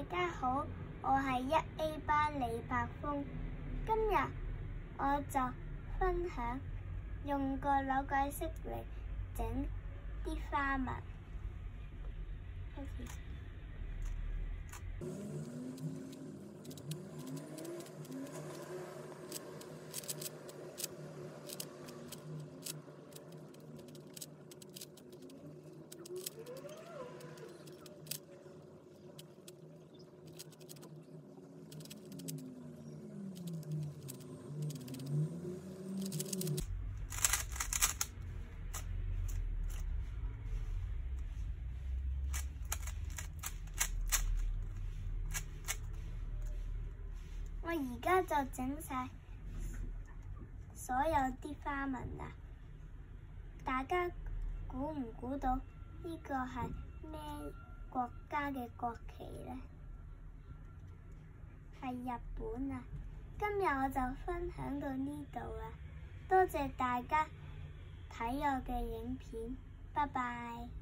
大家好，我係1A 班李柏峰。今日我就分享用個扭計骰嚟整啲花紋。開始。我而家就整晒所有啲花紋啦，大家估唔估到呢個係咩國家嘅國旗呢？係日本啊！今日我就分享到呢度啦，多謝大家睇我嘅影片，拜拜。